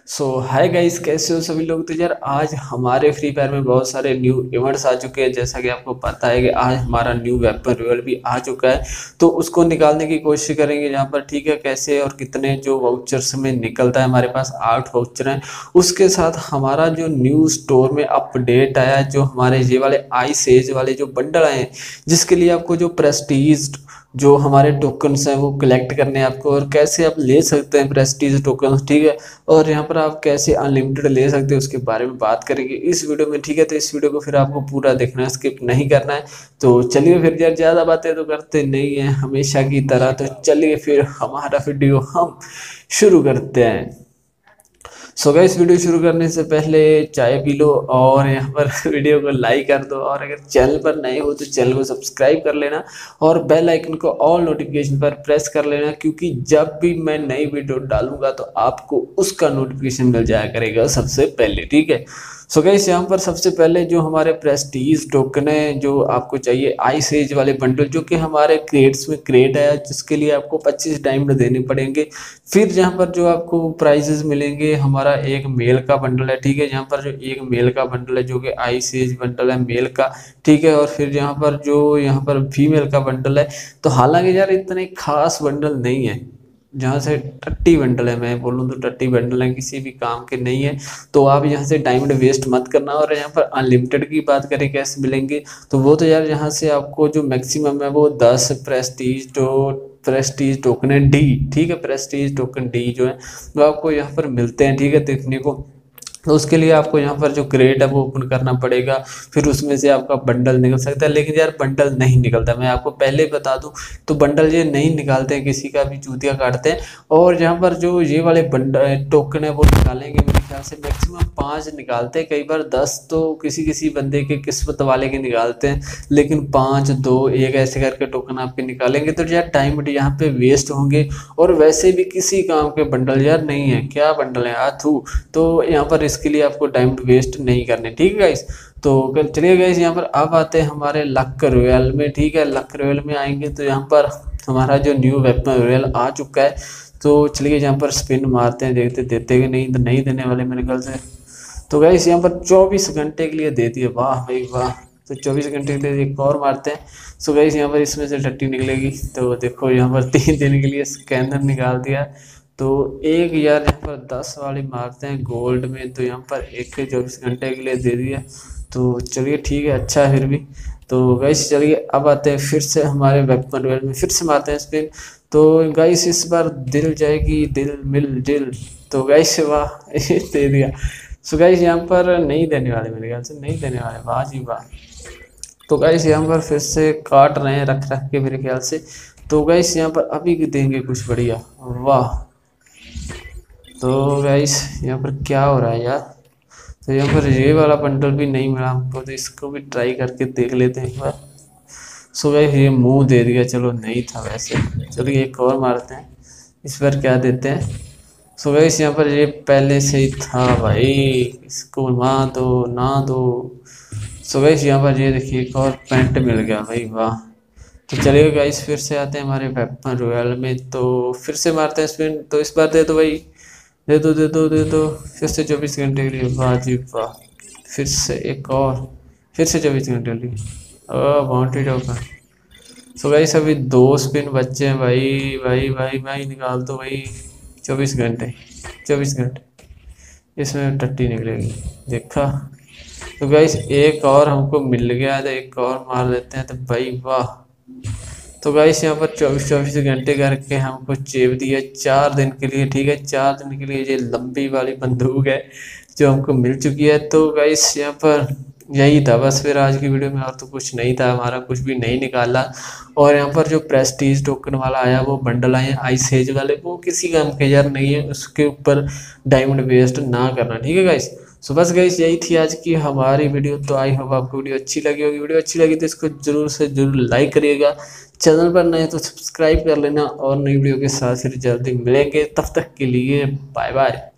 सो hi guys, कैसे हो सभी लोग। तो यार आज हमारे फ्री फायर में बहुत सारे न्यू इवेंट्स आ चुके हैं। जैसा कि आपको पता है कि आज हमारा न्यू वेपन रॉयल भी आ चुका है, तो उसको निकालने की कोशिश करेंगे यहाँ पर। ठीक है, कैसे और कितने जो वाउचर्स में निकलता है। हमारे पास 8 वाउचर हैं। उसके साथ हमारा जो न्यू स्टोर में अपडेट आया है, जो हमारे ये वाले आइस एज वाले जो बंडल आए हैं, जिसके लिए आपको जो प्रेस्टीज जो हमारे टोकन्स हैं वो कलेक्ट करने हैं आपको, और कैसे आप ले सकते हैं प्रेस्टीज टोकन्स। ठीक है, और यहाँ पर आप कैसे अनलिमिटेड ले सकते हैं उसके बारे में बात करेंगे इस वीडियो में। ठीक है, तो इस वीडियो को फिर आपको पूरा देखना है, स्किप नहीं करना है। तो चलिए फिर यार, ज़्यादा बातें तो करते नहीं हैं हमेशा की तरह, तो चलिए फिर हमारा वीडियो हम शुरू करते हैं। सो गाइस, वीडियो शुरू करने से पहले चाय पी लो और यहाँ पर वीडियो को लाइक कर दो, और अगर चैनल पर नए हो तो चैनल को सब्सक्राइब कर लेना और बेल आइकन को ऑल नोटिफिकेशन पर प्रेस कर लेना, क्योंकि जब भी मैं नई वीडियो डालूंगा तो आपको उसका नोटिफिकेशन मिल जाया करेगा सबसे पहले। ठीक है, सो गाइस यहाँ पर सबसे पहले जो हमारे प्रेस्टीज टोकन है, जो आपको चाहिए आइस एज वाले बंडल, जो कि हमारे क्रेड्स में क्रेड है, जिसके लिए आपको 25 डायमंड देने पड़ेंगे। फिर यहाँ पर जो आपको प्राइजेस मिलेंगे, हमारा एक मेल का बंडल है। ठीक है, यहाँ पर जो एक मेल का बंडल है जो कि आइस एज बंडल है मेल का। ठीक है, और फिर यहाँ पर फीमेल का बंडल है। तो हालांकि यार इतने खास बंडल नहीं है, जहाँ से टट्टी बंडल है, मैं बोलूँ तो टट्टी बंडल है, किसी भी काम के नहीं है। तो आप यहाँ से डायमंड वेस्ट मत करना। और यहाँ पर अनलिमिटेड की बात करें कैसे मिलेंगे, तो वो तो यार यहाँ से आपको जो मैक्सिमम है वो 10 प्रेस्टीज टोकन है डी। ठीक है, प्रेस्टीज टोकन डी जो है वो आपको यहाँ पर मिलते हैं। ठीक है, देखने को। तो उसके लिए आपको यहाँ पर जो क्रेट है वो ओपन करना पड़ेगा, फिर उसमें से आपका बंडल निकल सकता है। लेकिन यार बंडल नहीं निकलता, मैं आपको पहले बता दूं। तो बंडल ये नहीं निकालते हैं, किसी का भी चूतिया काटते हैं। और यहाँ पर जो ये वाले बंडल टोकन है वो निकालेंगे, मेरे ख्याल से मैक्सिमम 5 निकालते हैं, कई बार 10 तो किसी किसी बंदे के किस्मत वाले के निकालते हैं। लेकिन 5 2 1 ऐसे करके टोकन आपके निकालेंगे, तो यार टाइम यहाँ पे वेस्ट होंगे। और वैसे भी किसी काम के बंडल यार नहीं है, क्या बंडल है आथू। तो यहाँ पर इसके लिए आपको टाइम वेस्ट नहीं करने। ठीक है गाइस, तो चलिए गाइस यहाँ पर अब आते हैं हमारे लक रॉयल में। ठीक है, लक रॉयल में आएंगे तो यहाँ पर हमारा जो न्यू वेपन रॉयल आ चुका है। तो चलिए यहाँ पर स्पिन मारते हैं, देखते देते कि नहीं, तो नहीं देने वाले मेरे ख्याल से। तो गाइस यहाँ पर 24 घंटे के लिए दे दिए, वाह भाई वाह। तो 24 घंटे के लिए एक और मारते हैं। सो गाइस यहाँ पर इसमें से टट्टी निकलेगी, तो देखो यहाँ पर 3 दिन के लिए स्कैनर निकाल दिया। तो एक यार यहाँ पर 10 वाली मारते हैं गोल्ड में, तो यहाँ पर एक 24 घंटे के लिए दे दिया। तो चलिए ठीक है, अच्छा है फिर भी। तो गाइस चलिए अब आते हैं फिर से हमारे वेपन रॉयल में, फिर से मारते हैं स्पिन। तो गाइस इस बार दिल जाएगी, दिल मिल दिल। तो गाइस वाह दे दिया। सो गाइस यहाँ पर नहीं देने वाले, मेरे ख्याल से नहीं देने वाले, वाह जी वाह। तो गाइस यहाँ पर फिर से काट रहे हैं रख रख के मेरे ख्याल से। तो गाइस यहाँ पर अभी देंगे कुछ बढ़िया, वाह। तो गाइस यहाँ पर क्या हो रहा है यार। तो यहाँ पर ये वाला बंडल भी नहीं मिला हमको, तो इसको भी ट्राई करके देख लेते हैं एक बार। सो गाइस ये मुंह दे दिया, चलो नहीं था वैसे। चलिए एक और मारते हैं, इस बार क्या देते हैं। सो गाइस यहाँ पर ये पहले से ही था भाई, इसको ना दो ना दो। सो गाइस यहाँ पर ये देखिए एक और पेंट मिल गया भाई, वाह। तो चलिए गाइस फिर से आते हैं हमारे वेपन रॉयल में, तो फिर से मारते हैं स्पिन। तो इस बार दे दो भाई, दे दो दे दो दे दो, फिर से 24 घंटे के लिए, वाह जी वाह। फिर से एक और, फिर से 24 घंटे के लिए, बाउंड्री टोकन। सो गाइस अभी 2 स्पिन बच्चे हैं भाई भाई भाई भाई, निकाल दो भाई। 24 घंटे 24 घंटे, इसमें टट्टी निकलेगी, देखा। तो गाइस एक और हमको मिल गया, तो एक और मार लेते हैं, तो भाई वाह। तो गाइस यहाँ पर 24 घंटे करके हमको चेप दिया 4 दिन के लिए। ठीक है, 4 दिन के लिए ये लंबी वाली बंदूक है जो हमको मिल चुकी है। तो गाइस यहाँ पर यही था बस फिर आज की वीडियो में, और तो कुछ नहीं था, हमारा कुछ भी नहीं निकाला। और यहाँ पर जो प्रेस्टीज टोकन वाला आया, वो बंडल आए आइस एज वाले, वो किसी काम के यार नहीं है, उसके ऊपर डायमंड वेस्ट ना करना। ठीक है गाइस, सो बस गाइस यही थी आज की हमारी वीडियो। तो आई होप आपको वीडियो अच्छी लगी होगी। वीडियो अच्छी लगी तो इसको जरूर से जरूर लाइक करिएगा, चैनल पर नए तो सब्सक्राइब कर लेना, और नई वीडियो के साथ फिर जल्दी मिलेंगे। तब तक के लिए बाय बाय।